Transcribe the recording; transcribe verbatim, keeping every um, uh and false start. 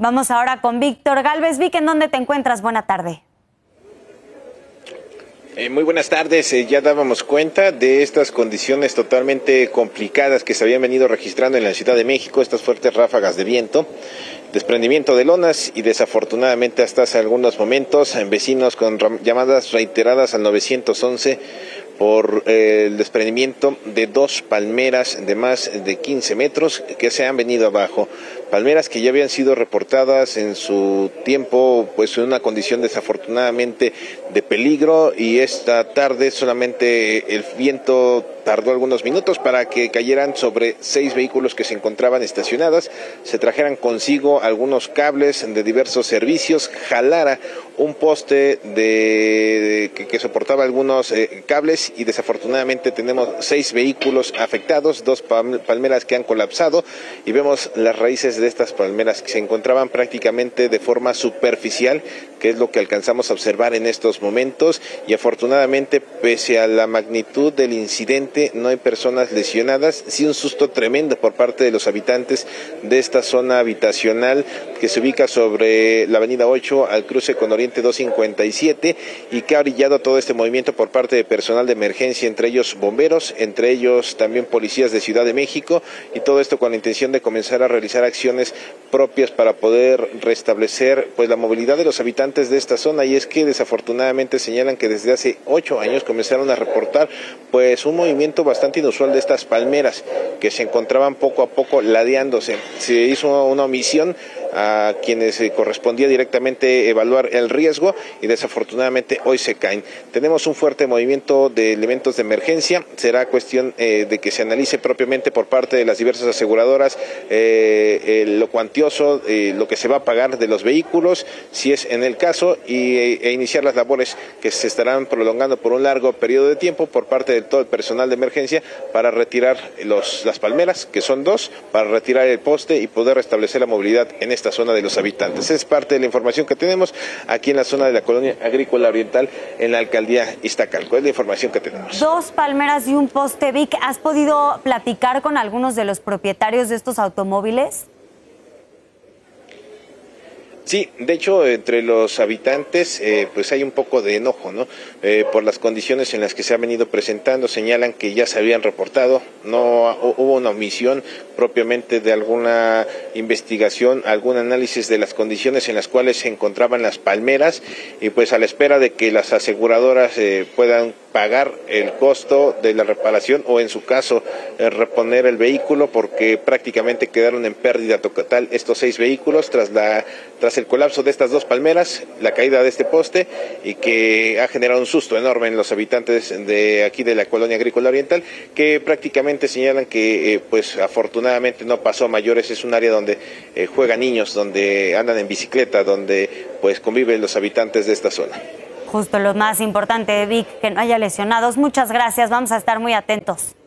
Vamos ahora con Víctor Gálvez. Vic, ¿en dónde te encuentras? Buena tarde. Eh, muy buenas tardes. Eh, ya dábamos cuenta de estas condiciones totalmente complicadas que se habían venido registrando en la Ciudad de México, estas fuertes ráfagas de viento, desprendimiento de lonas y desafortunadamente hasta hace algunos momentos en vecinos con llamadas reiteradas al nueve once por eh, el desprendimiento de dos palmeras de más de quince metros que se han venido abajo. Palmeras que ya habían sido reportadas en su tiempo pues en una condición desafortunadamente de peligro, y esta tarde solamente el viento tardó algunos minutos para que cayeran sobre seis vehículos que se encontraban estacionados, se trajeran consigo algunos cables de diversos servicios, jalara un poste de que, que soportaba algunos eh, cables, y desafortunadamente tenemos seis vehículos afectados, dos palmeras que han colapsado, y vemos las raíces de estas palmeras que se encontraban prácticamente de forma superficial, que es lo que alcanzamos a observar en estos momentos, y afortunadamente pese a la magnitud del incidente no hay personas lesionadas. Sí, un susto tremendo por parte de los habitantes de esta zona habitacional que se ubica sobre la avenida ocho al cruce con Oriente doscientos cincuenta y siete, y que ha brillado todo este movimiento por parte de personal de emergencia, entre ellos bomberos, entre ellos también policías de Ciudad de México, y todo esto con la intención de comenzar a realizar acciones propias para poder restablecer pues la movilidad de los habitantes de esta zona. Y es que desafortunadamente señalan que desde hace ocho años comenzaron a reportar pues un movimiento bastante inusual de estas palmeras que se encontraban poco a poco ladeándose. Se hizo una omisión a quienes eh, correspondía directamente evaluar el riesgo, y desafortunadamente hoy se caen. Tenemos un fuerte movimiento de elementos de emergencia. Será cuestión eh, de que se analice propiamente por parte de las diversas aseguradoras eh, eh, lo cuantioso, eh, lo que se va a pagar de los vehículos, si es en el caso, y, e iniciar las labores que se estarán prolongando por un largo periodo de tiempo por parte de todo el personal de emergencia para retirar los, las palmeras, que son dos, para retirar el poste y poder restablecer la movilidad en esta zona de los habitantes. Es parte de la información que tenemos aquí en la zona de la Colonia Agrícola Oriental en la alcaldía Iztacalco. Es la información que tenemos. Dos palmeras y un poste. Vic, ¿has podido platicar con algunos de los propietarios de estos automóviles? Sí, de hecho, entre los habitantes eh, pues hay un poco de enojo, ¿no? Eh, por las condiciones en las que se han venido presentando. Señalan que ya se habían reportado, no hubo una omisión propiamente de alguna investigación, algún análisis de las condiciones en las cuales se encontraban las palmeras, y pues a la espera de que las aseguradoras eh, puedan pagar el costo de la reparación o en su caso eh, reponer el vehículo, porque prácticamente quedaron en pérdida total estos seis vehículos tras la tras el colapso de estas dos palmeras, la caída de este poste, y que ha generado un susto enorme en los habitantes de aquí de la Colonia Agrícola Oriental, que prácticamente señalan que eh, pues afortunadamente no pasó a mayores. Es un área donde eh, juegan niños, donde andan en bicicleta, donde pues conviven los habitantes de esta zona. Justo lo más importante, Vic, que no haya lesionados. Muchas gracias, vamos a estar muy atentos.